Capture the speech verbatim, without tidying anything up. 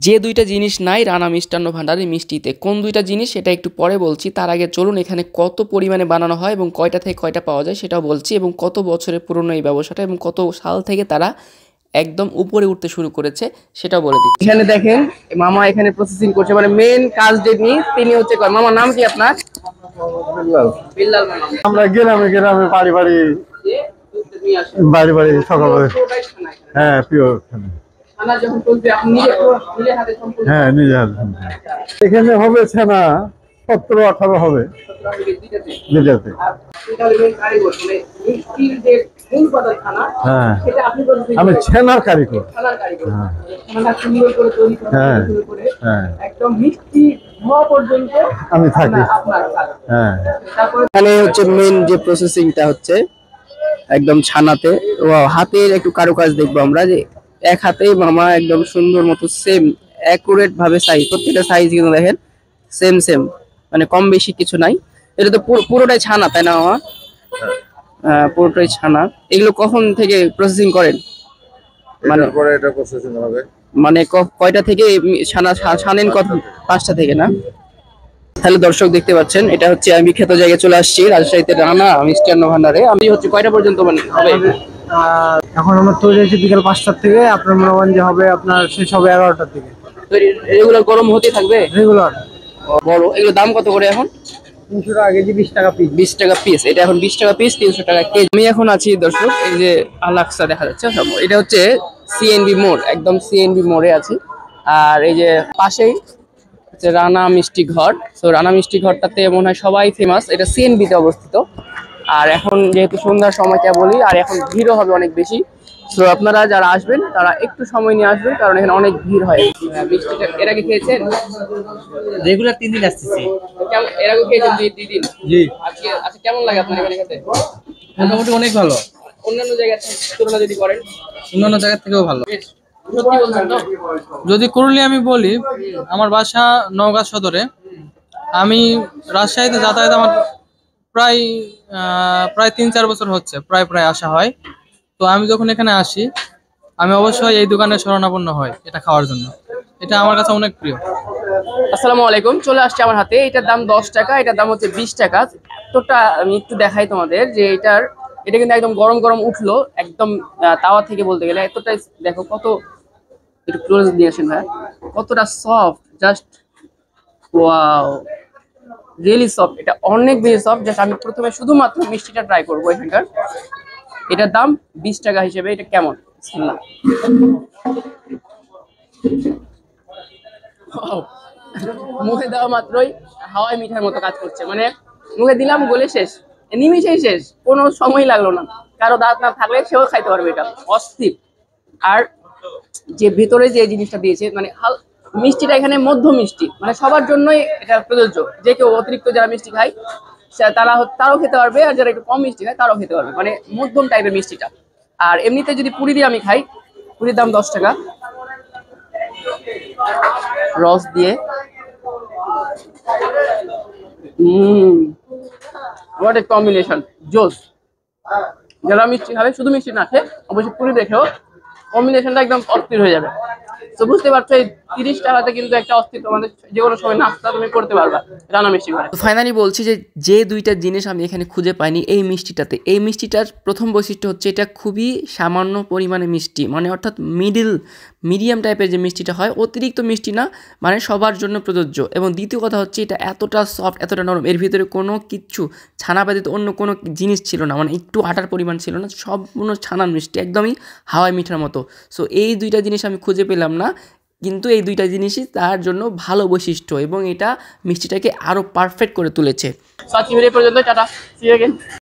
যে দুইটা জিনিস নাই রানা মিষ্টান্ন ভান্ডারের মিষ্টিতে, কোন দুইটা জিনিস সেটা একটু পরে বলছি। তার আগে চলুন এখানে কত পরিমাণে বানানো হয় এবং কয়টা থেকে কয়টা পাওয়া যায় সেটাও বলছি, এবং কত বছরের পুরনো এই ব্যবসাটা এবং কত সাল থেকে তারা একদম উপরে উঠতে শুরু করেছে সেটাও বলে দিচ্ছি। এখানে দেখেন মামা এখানে প্রসেসিং করছে, মানে মেন কাজ যিনি তিনি হচ্ছে। মামার নাম কি আপনার? বিল্লাল। বিল্লাল মামা। আমরা গ্রামে গ্রামে বাড়ি বাড়ি বাড়ি বাড়ি সকালে, হ্যাঁ পিওর হ্যাঁ নিজে হাতে। এখানে হবে ছানা সতেরো আঠারো হবে দুইটাতে। হ্যাঁ আমি ছানার কারিগর। হ্যাঁ হ্যাঁ আমি থাকি। হ্যাঁ এখানে হচ্ছে মেন যে প্রসেসিংটা হচ্ছে একদম ছানাতে। ও হাতের একটু কারুকাজ দেখবো আমরা, যে এক হাতেই মামা একদম সুন্দর মতো সেম অ্যাকুরেট ভাবে সাইজ, প্রত্যেকটা সাইজ কিন্তু দেখেন সেম সেম, মানে কম বেশি কিছু নাই। এটা তো পুরোটাই ছানা তাই না মামা? হ্যাঁ পুরোটাই ছানা। এগুলো কখন থেকে প্রসেসিং করেন? মানে পরে এটা প্রসেসিং হবে, মানে কয়টা থেকে ছানা ছানেন? কত? পাঁচটা থেকে না? তাহলে দর্শক দেখতে পাচ্ছেন এটা হচ্ছে আমি বিখ্যাত জায়গায় চলে আসছি, রাজশাহীতে রানা মিষ্টান্ন ভান্ডারে। আমি হচ্ছে কয়টা পর্যন্ত মানে হবে? এখন আমরা তৈরি হয়েছি বিকাল পাঁচটার থেকে, আপনার মনে করেন যে হবে আপনার শেষ হবে এগারোটার দিকে। রেগুলার গরম হতে থাকবে? রেগুলার। বড় এগুলো দাম কত করে এখন? তিনশো টাকা কেজি, বিশ টাকা পিস। বিশ টাকা পিস, এটা এখন বিশ টাকা পিস, তিনশো টাকা কেজি। আমি এখন আছি দর্শক এই যে আলাক্সা দেখা যাচ্ছে, এটা হচ্ছে সিএনবি মোড়, একদম সিএনবি মোড়ে আছি। আর এই যে পাশেই হচ্ছে রানা মিষ্টি ঘর। তো রানা মিষ্টি ঘরটাতে মনে হয় সবাই ফেমাস, এটা সিএনবি তে অবস্থিত। আর এখন যেহেতু সন্ধ্যার সময়টা বলি, আর এখন ভিড়ও হবে অনেক বেশি। তো আপনারা যারা আসবেন তারা একটু সময় নিয়ে আসবেন, কারণ এখানে অনেক ভিড় হয়। মিষ্টিটা এর আগে খেয়েছেন? রেগুলার তিন দিন আসতেছি। কেমন এর আগে খেয়েছেন? দুই দুই দিন। জি। আজকে আচ্ছা কেমন লাগে আপনার এখানে খেতে? মোটামুটি অনেক ভালো, অন্যান্য জায়গা তুলনা যদি করেন? অন্যান্য জায়গা থেকেও ভালো। সত্যি বলছেন তো? যদি করলে আমি বলি, আমার বাসা নওগাঁ সদরে। আমি রাজশাহীতে যাতায়াত আমার প্রায় প্রায় তিন চার বছর হচ্ছে, প্রায় প্রায় আসা হয়। তো আমি যখন এখানে আসি আমি অবশ্যই এই দোকানের শরণাপন্ন হই এটা খাওয়ার জন্য। এটা আমার কাছে অনেক প্রিয়। আসসালামু আলাইকুম, চলে আসছে আমার হাতে। এটার দাম দশ টাকা, এটার দাম হচ্ছে বিশ টাকা। এতটা আমি একটু দেখাই তোমাদের, যে এটার এটা কিন্তু একদম গরম গরম উঠলো একদম তাওয়া থেকে, বলতে গেলে এতটাই দেখো কত, একটু ক্লোজ দিয়ে আসেন ভাই, কতটা soft, just wow, really soft. এটা অনেক বেশি সফট। জাস্ট আমি প্রথমে শুধুমাত্র মিষ্টিটা ট্রাই করবো এখানকার। এটার দাম বিশ টাকা হিসেবে এটা কেমন? মুখে দেওয়া মাত্রই হাওয়াই মিঠার মতো কাজ করছে, মানে মুখে দিলাম গলে শেষ, নিমিশেই শেষ, কোনো সময় লাগলো না। কারো দাঁত না থাকলে সেও খাইতে পারবে, এটা অস্থির। আর যে ভেতরে যে জিনিসটা দিয়েছে, মানে হাল মিষ্টিটা এখানে মধ্য মিষ্টি, মানে সবার জন্যই এটা প্রযোজ্য। যে কেউ অতিরিক্ত যারা মিষ্টি খায় তারা তারাও খেতে পারবে, আর যারা একটু কম মিষ্টি খায় তারাও খেতে পারবে, মানে মধ্যম টাইপের মিষ্টিটা। আর এমনিতে যদি পুরি দিয়ে আমি খাই, পুরির দাম দশ টাকা। রস দিয়ে হম হোয়াট এ কম্বিনেশন, জোস। যারা মিষ্টি খাবে, শুধু মিষ্টি না খেয়ে অবশ্যই পুরি দেখেও কম্বিনেশনটা একদম অস্থির হয়ে যাবে। তো বুঝতে পারছো এই তিরিশ টাকাতে কিন্তু একটা অস্থির, তোমাদের যে কোনো সময় নাস্তা তুমি করতে পারবা রানা মিষ্টি ঘরে। তো ফাইনালি বলছি যে যে দুইটা জিনিস আমি এখানে খুঁজে পাইনি এই মিষ্টিটাতে। এই মিষ্টিটার প্রথম বৈশিষ্ট্য হচ্ছে এটা খুবই সামান্য পরিমাণে মিষ্টি, মানে অর্থাৎ মিডিল মিডিয়াম টাইপের যে মিষ্টিটা হয়, অতিরিক্ত মিষ্টি না, মানে সবার জন্য প্রযোজ্য। এবং দ্বিতীয় কথা হচ্ছে এটা এতটা সফট, এতটা নরম, এর ভিতরে কোনো কিচ্ছু ছানা ব্যতীত অন্য কোনো জিনিস ছিল না, মানে একটু আটার পরিমাণ ছিল না, সম্পূর্ণ ছানার মিষ্টি, একদমই হাওয়াই মিঠার মতো। সো এই দুইটা জিনিস আমি খুঁজে পেলাম না, কিন্তু এই দুইটা জিনিসই তার জন্য ভালো বৈশিষ্ট্য, এবং এটা মিষ্টিটাকে আরও পারফেক্ট করে তুলেছে। পর্যন্ত টাটা, সি ইউ अगेन।